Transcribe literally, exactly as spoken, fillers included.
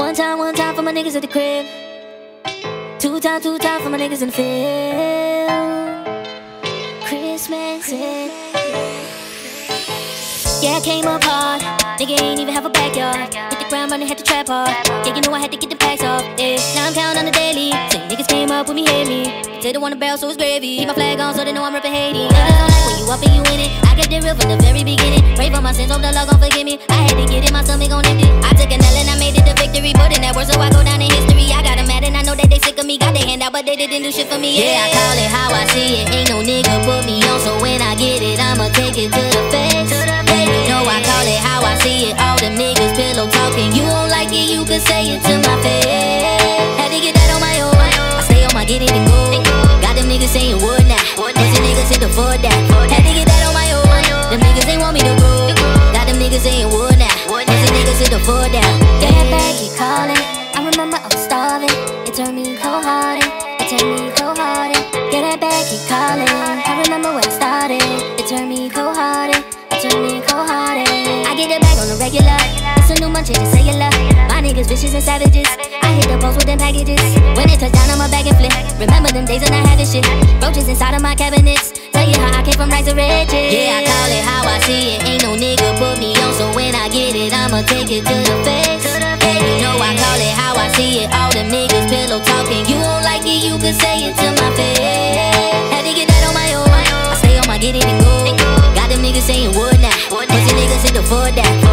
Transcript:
One time, one time for my niggas at the crib. Two time, two time for my niggas in the field. Christmas Eve. Yeah, I came up hard. Nigga ain't even have a backyard. Hit the ground running, had to trap hard. Yeah, you know I had to get the packs off. Yeah, now I'm counting on the daily. Say niggas came up with me, hate me. Say they want a barrel, so it's gravy. Keep my flag on so they know I'm ripping Haiti. Niggas don't like when you up and you in it. I kept it real from the very beginning. Pray for my sins, hope the Lord gon' forgive me. I had to get it, my stomach gon' empty. I took an L and I made it a victory. Put in that work so I go down in history. I got them mad and I know that they sick of me. Got their hand out but they didn't do shit for me. Yeah, I call it how I see it. Ain't no nigga put me on, so when I get it, I'ma take it to the face. Yeah, you know I call it how I see it. All them niggas pillow talking. You don't like it, you can say it to my face. Had to get that on my own. I stay on my get it and go. Got them niggas saying would not. Pussy niggas hit the for that. Had to get that on my own. Them niggas ain't want me to go. Got them niggas saying would not. Pussy niggas hit the for that. Get back, keep calling. I remember I was starving. It turned me cold-hearted. It turned me cold-hearted. Get that back, keep calling. I remember when it started. It turned me cold-hearted. It turned me cold-hearted. I get it back on the regular. It's a new munch, it's cellular. My niggas vicious and savages. I hit the post with them packages. When it touch down, I'ma back and flip. Remember them days when I had this shit. Roaches inside of my cabinets. Tell you how I came from rags to riches. Yeah, I call it how I see it. Ain't no nigga put me on, so when I get it, I'ma take it to the face. Yeah, you know I call it how I see it. All them niggas pillow talking. You don't like it, you can say it to my face. Had to get that on my own. I stay on my get it and go. Got them niggas saying would not. Pussy niggas hit the for that.